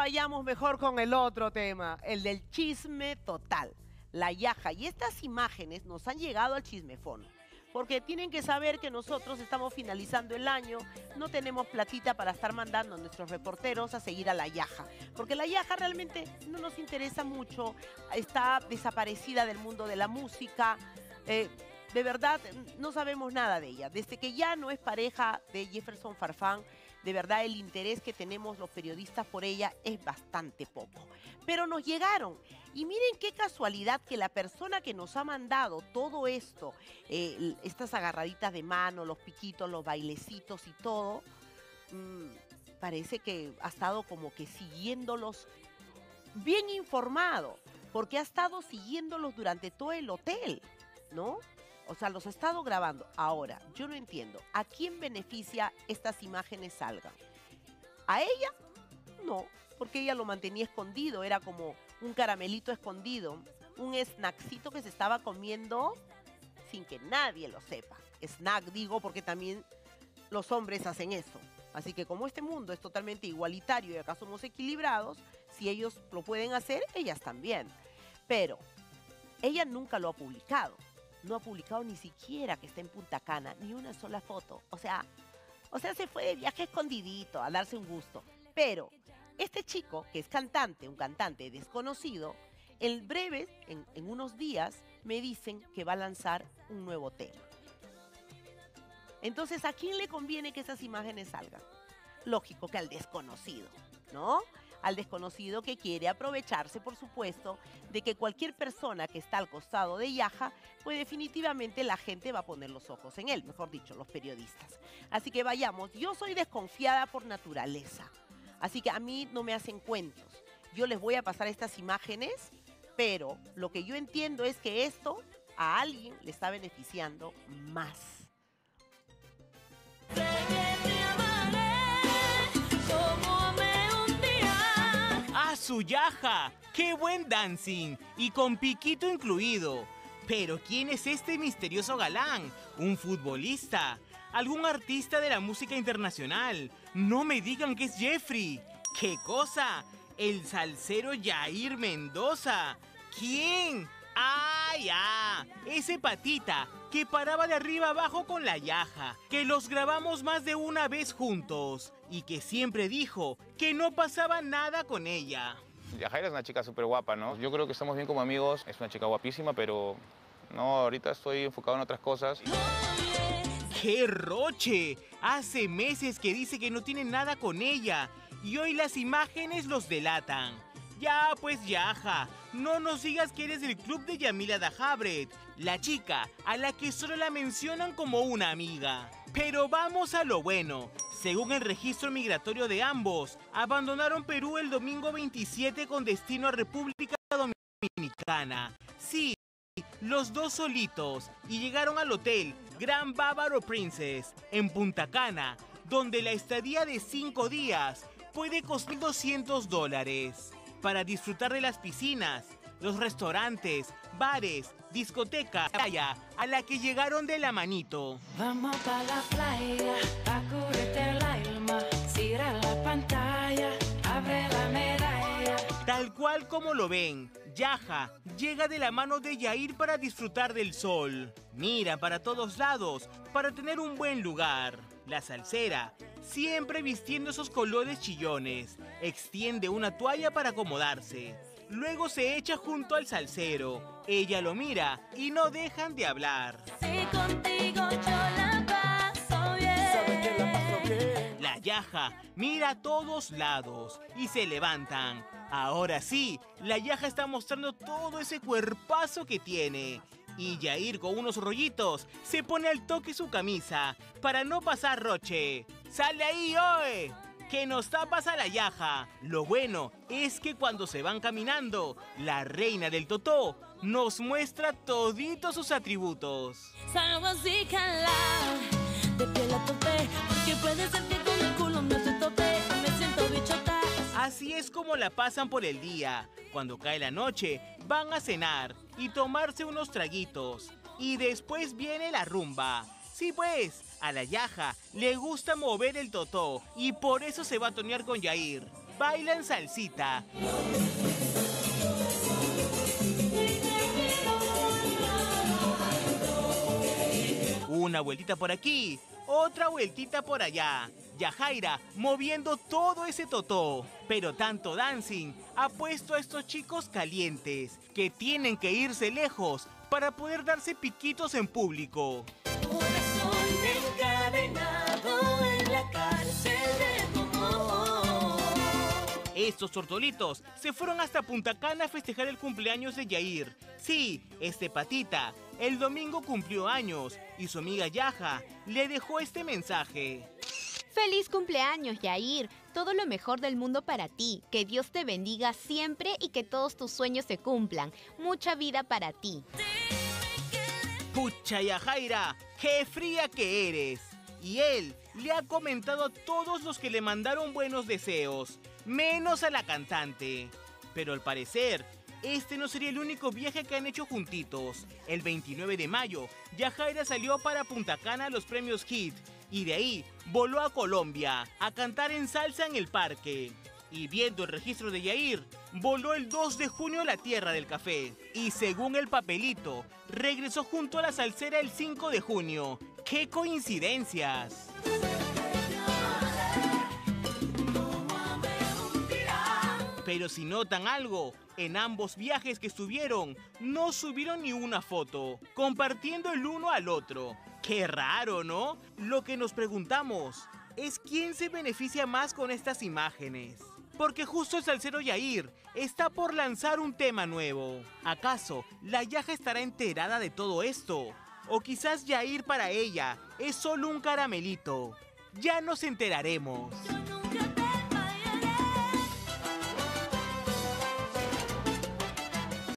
vayamos mejor con el otro tema, el del chisme total, la yaja. Y estas imágenes nos han llegado al chismefón, porque tienen que saber que nosotros estamos finalizando el año, no tenemos platita para estar mandando a nuestros reporteros a seguir a la yaja, porque la yaja realmente no nos interesa mucho, está desaparecida del mundo de la música, de verdad no sabemos nada de ella. Desde que ya no es pareja de Jefferson Farfán, de verdad el interés que tenemos los periodistas por ella es bastante poco. Pero nos llegaron. Y miren qué casualidad que la persona que nos ha mandado todo esto, estas agarraditas de mano, los piquitos, los bailecitos y todo, parece que ha estado como que siguiéndolos bien informado, porque ha estado siguiéndolos durante todo el hotel, ¿no? O sea, los ha estado grabando. Ahora, yo no entiendo, ¿a quién beneficia estas imágenes salgan? ¿A ella? No, porque ella lo mantenía escondido, era como un caramelito escondido, un snackcito que se estaba comiendo sin que nadie lo sepa. Snack digo porque también los hombres hacen eso. Así que como este mundo es totalmente igualitario y acá somos equilibrados, si ellos lo pueden hacer, ellas también. Pero ella nunca lo ha publicado. No ha publicado ni siquiera que está en Punta Cana, ni una sola foto. O sea, se fue de viaje escondidito a darse un gusto. Pero este chico, que es cantante, un cantante desconocido, en breve, en unos días, me dicen que va a lanzar un nuevo tema. Entonces, ¿a quién le conviene que esas imágenes salgan? Lógico que al desconocido, ¿no? Al desconocido que quiere aprovecharse, por supuesto, de que cualquier persona que está al costado de Yaja, pues definitivamente la gente va a poner los ojos en él, mejor dicho, los periodistas. Así que vayamos, yo soy desconfiada por naturaleza, así que a mí no me hacen cuentos. Yo les voy a pasar estas imágenes, pero lo que yo entiendo es que esto a alguien le está beneficiando más. ¡Su Yaja! ¡Qué buen dancing! Y con piquito incluido. Pero ¿quién es este misterioso galán? ¿Un futbolista? ¿Algún artista de la música internacional? No me digan que es Jeffrey. ¿Qué cosa? ¿El salsero Yair Mendoza? ¿Quién? ¡Ah, ya! Ese patita que paraba de arriba abajo con la Yaja, que los grabamos más de una vez juntos y que siempre dijo que no pasaba nada con ella. Yajaira es una chica súper guapa, ¿no? Yo creo que estamos bien como amigos, es una chica guapísima, pero no, ahorita estoy enfocado en otras cosas. ¡Qué roche! Hace meses que dice que no tiene nada con ella y hoy las imágenes los delatan. Ya pues Yaja, no nos digas que eres del club de Yamila Dajabret, la chica a la que solo la mencionan como una amiga. Pero vamos a lo bueno. Según el registro migratorio de ambos, abandonaron Perú el domingo 27 con destino a República Dominicana. Sí, los dos solitos, y llegaron al hotel Gran Bávaro Princess en Punta Cana, donde la estadía de 5 días puede costar $200 para disfrutar de las piscinas, los restaurantes, bares, discotecas, a la que llegaron de la manito. Vamos pa' la playa, a cubrirte el alma, cierra la pantalla, abre la medalla. Tal cual como lo ven, Yaja llega de la mano de Yair para disfrutar del sol. Mira para todos lados para tener un buen lugar. La salsera, siempre vistiendo esos colores chillones, extiende una toalla para acomodarse. Luego se echa junto al salsero. Ella lo mira y no dejan de hablar. Si contigo yo la paso bien. Sabe que la paso bien. La Yaja mira a todos lados y se levantan. Ahora sí, la Yaja está mostrando todo ese cuerpazo que tiene. Y Yair con unos rollitos se pone al toque su camisa para no pasar roche. ¡Sale ahí, oe! ¡Que nos tapas a la Yaja! Lo bueno es que cuando se van caminando, la reina del totó nos muestra toditos sus atributos. Salgo así calada, de piel a tope, porque puede ser que con el culo me hace tope, me siento bichota. Así es como la pasan por el día. Cuando cae la noche, van a cenar y tomarse unos traguitos. Y después viene la rumba. Sí pues, a la Yaja le gusta mover el totó y por eso se va a tonear con Yair. bailan salsita. Una vueltita por aquí, otra vueltita por allá. Yajaira moviendo todo ese totó. Pero tanto dancing ha puesto a estos chicos calientes que tienen que irse lejos para poder darse piquitos en público. Corazón encadenado en la cárcel de tu amor. Estos tortolitos se fueron hasta Punta Cana a festejar el cumpleaños de Yair. Sí, este patita, el domingo cumplió años y su amiga Yaja le dejó este mensaje. ¡Feliz cumpleaños, Yair! Todo lo mejor del mundo para ti. Que Dios te bendiga siempre y que todos tus sueños se cumplan. Mucha vida para ti. ¡Pucha, Yajaira! ¡Qué fría que eres! Y él le ha comentado a todos los que le mandaron buenos deseos, menos a la cantante. Pero al parecer, este no sería el único viaje que han hecho juntitos. El 29 de mayo, Yajaira salió para Punta Cana a los premios Hit y de ahí voló a Colombia a cantar en salsa en el parque. Y viendo el registro de Yair, voló el 2 de junio a la tierra del café. Y según el papelito, regresó junto a la salsera el 5 de junio. ¡Qué coincidencias! Pero si notan algo, en ambos viajes que estuvieron, no subieron ni una foto, compartiendo el uno al otro. ¡Qué raro!, ¿no? Lo que nos preguntamos es quién se beneficia más con estas imágenes. Porque justo el salsero Yair está por lanzar un tema nuevo. ¿Acaso la Yaja estará enterada de todo esto? O quizás Yair para ella es solo un caramelito. Ya nos enteraremos.